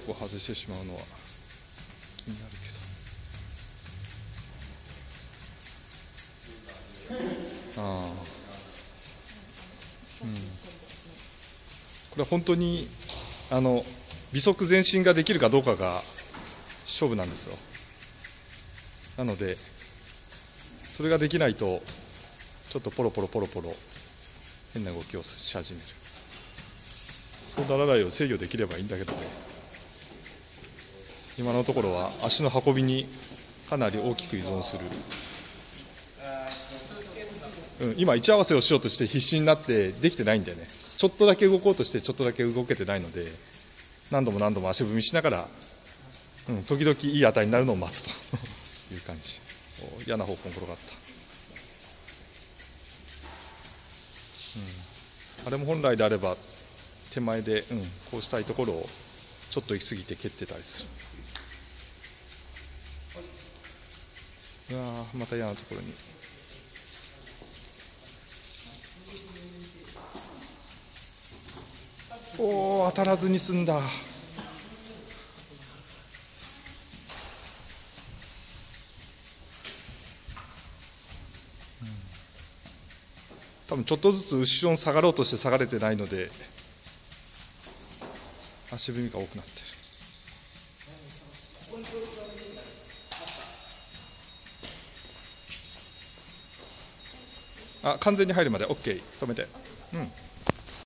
こ外してしまうのは気になるけど、これは本当に微速前進ができるかどうかが勝負なんですよ。なのでそれができないとちょっとポロポロ変な動きをし始める。そうならないよう制御できればいいんだけどね。今のところは足の運びにかなり大きく依存する、今位置合わせをしようとして必死になってできてないんだよね。ちょっとだけ動こうとしてちょっとだけ動けてないので、何度も足踏みしながら、時々いい値になるのを待つという感じ。嫌な方向に転がった、あれも本来であれば手前で、こうしたいところをちょっと行き過ぎて蹴ってたりする。また嫌なところに。当たらずに済んだ。多分ちょっとずつ後ろに下がろうとして下がれてないので足踏みが多くなってる。完全に入るまで OK。 止めて。